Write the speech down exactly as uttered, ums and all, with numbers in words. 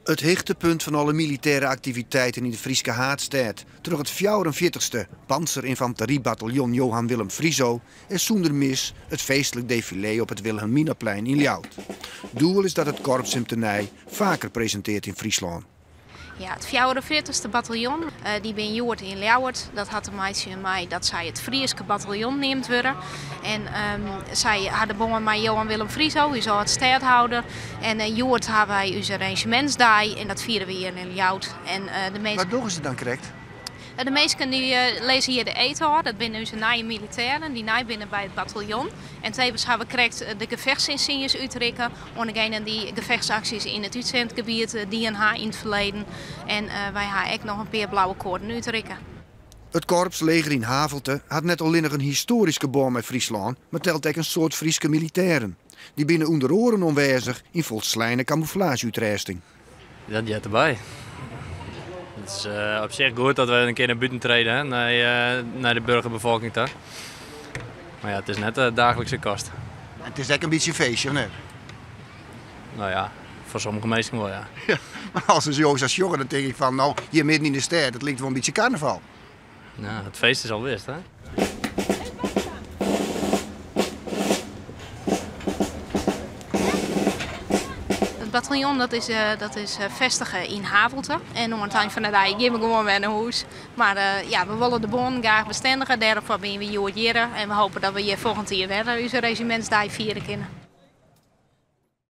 Het hoogtepunt van alle militaire activiteiten in de Frieske Haardstad, terug het vierenveertigste panzerinfanteriebataljon Johan Willem Frieso, is zonder mis het feestelijk défilé op het Wilhelminaplein in Ljouwert. Doel is dat het korps hem tenij vaker presenteert in Friesland. Ja, het vierenveertigste bataljon, uh, die ben Joert in Ljouwert. Dat had de meisje en mij dat zij het Frieske bataljon neemt worden. En um, zij hadden bongen met Johan Willem Frieso, hij is al het stadhouder. En uh, Joert hebben wij onze arrangementsdag en dat vieren we hier in Ljouwert. En uh, de meeste... Wat doen ze dan correct? De meesten die uh, lezen hier de eten, dat zijn onze nieuwe militairen, die nieuw binnen bij het bataljon. En tevens hebben we correct de gevechtsinsignes uitreiken aan degenen die gevechtsacties in het uitzendgebied, D N H in het verleden. En uh, wij hebben ook nog een paar blauwe koorden uitreiken. Het korps leger in Havelte had net alleen nog een historische band met Friesland, maar telt ook een soort Frieske militairen. Die binnen onder oren onwijzig in volslijne camouflage-uitrusting. Dat zit erbij. Het is uh, op zich goed dat we een keer naar buiten treden, hè, naar, uh, naar de burgerbevolking toe. Maar ja, het is net de dagelijkse kost. Het is echt een beetje een feestje, of niet? Nou ja, voor sommige mensen wel, ja. Ja, maar als een jongens als jongen, dan denk ik van, nou, hier midden in de stad, het lijkt wel een beetje carnaval. Nou, het feest is al wist, hè. Het bataljon dat is, uh, dat is uh, vestigen in Havelte. En om het eind van de dag gaan we gewoon weer naar huis. Maar uh, ja, we willen de boon graag bestendigen. Daarvoor ben we hier en we hopen dat we hier volgend jaar weer onze regimentsdag vieren kunnen.